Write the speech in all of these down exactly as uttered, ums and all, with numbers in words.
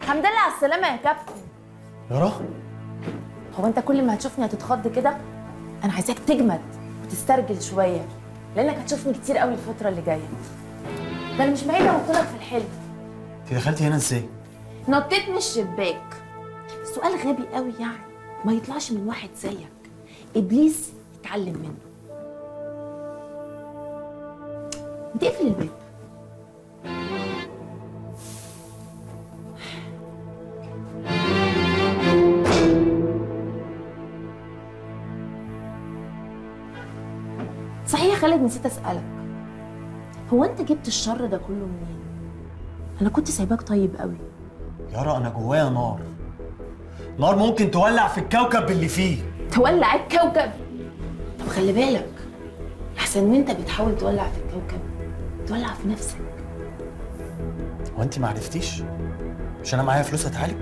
الحمد لله على السلامة يا كابتن. يارا هو انت كل ما هتشوفني هتتخض كده؟ انا عايزاك تجمد وتسترجل شوية، لانك هتشوفني كتير قوي الفترة اللي جاية. ده انا مش بعيدة قلت لك في الحلم. انت دخلتي هنا ازاي؟ نطيت من الشباك. سؤال غبي قوي يعني، ما يطلعش من واحد زيك. ابليس يتعلم منه. بتقفل الباب. صحيح يا خالد، نسيت اسالك، هو انت جبت الشر ده كله منين؟ انا كنت سايباك طيب قوي. يارا انا جوايا نار، نار ممكن تولع في الكوكب اللي فيه. تولع الكوكب؟ طب خلي بالك، احسن ان انت بتحاول تولع في الكوكب تولع في نفسك. هو انت ما عرفتيش؟ مش انا معايا فلوس اتعالج؟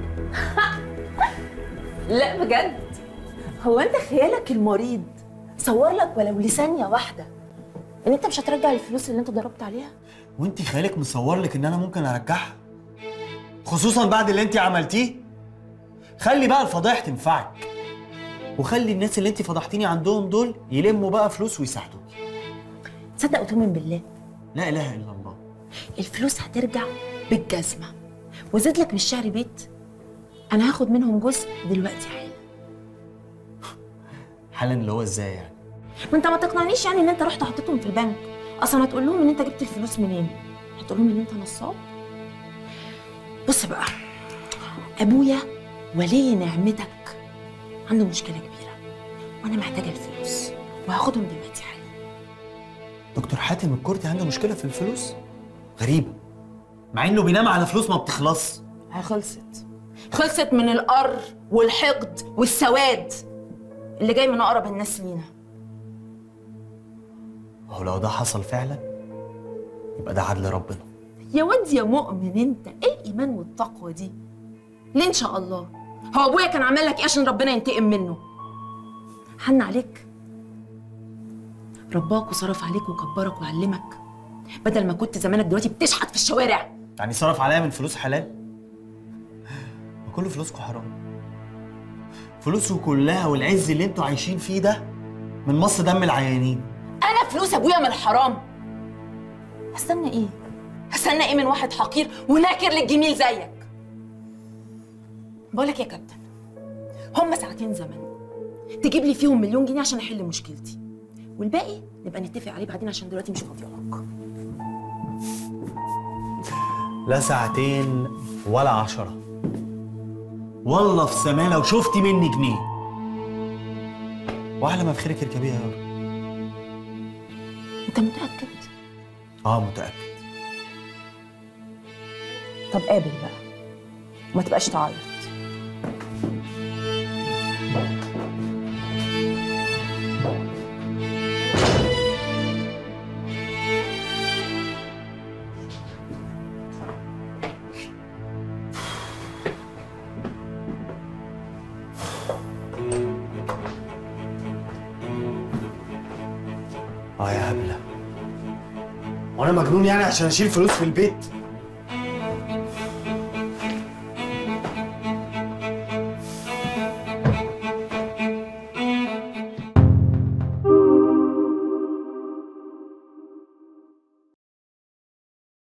لا بجد، هو انت خيالك المريض صور لك ولو لثانيه واحده ان انت مش هترجع الفلوس اللي انت ضربت عليها؟ وانت خيالك مصور لك ان انا ممكن ارجعها، خصوصا بعد اللي انت عملتيه؟ خلي بقى الفضايح تنفعك، وخلي الناس اللي انت فضحتيني عندهم دول يلموا بقى فلوس ويساعدوكي. تصدق وتؤمن بالله، لا اله الا الله، الفلوس هترجع بالجزمه. وزيد لك بالشعر بيت، انا هاخد منهم جزء دلوقتي حالا. حالا اللي هو ازاي يعني؟ ما انت ما تقنعنيش يعني ان انت رحت حطيتهم في البنك. اصلا هتقول لهم ان انت جبت الفلوس منين؟ هتقول لهم ان انت نصاب. بص بقى، ابويا ولي نعمتك عنده مشكله كبيره، وانا محتاجه الفلوس وهاخدهم دلوقتي حالا. دكتور حاتم الكورتي عنده مشكله في الفلوس؟ غريبه، مع انه بينام على فلوس ما بتخلص. هي خلصت خلصت من القر والحقد والسواد اللي جاي من اقرب الناس لينا. هو لو ده حصل فعلا يبقى ده عدل ربنا. يا واد يا مؤمن، انت ايه الايمان والتقوى دي؟ ليه ان شاء الله؟ هو ابويا كان عمل لك ايه عشان ربنا ينتقم منه؟ حن عليك، رباك وصرف عليك وكبرك وعلمك، بدل ما كنت زمانك دلوقتي بتشحت في الشوارع. يعني صرف عليا من فلوس حلال؟ ما كل فلوسكم حرام. فلوسه كلها والعز اللي انتوا عايشين فيه ده من مص دم العيانين. انا فلوس ابويا من الحرام؟ هستنى ايه؟ هستنى ايه من واحد حقير وناكر للجميل زيك؟ بقولك يا كابتن، هما ساعتين زمن تجيب لي فيهم مليون جنيه عشان احل مشكلتي، والباقي نبقى نتفق عليه بعدين عشان دلوقتي مش فاضيالك. لا ساعتين ولا عشرة، والله في سما لو شفتي مني جنيه. واحلى ما بخيرك اركبيها يا يارا. انت متأكد؟ اه متأكد. طب قابل بقى وما تبقاش تعيط. اه يا هبلة، وانا مجنون يعني عشان اشيل فلوس في البيت؟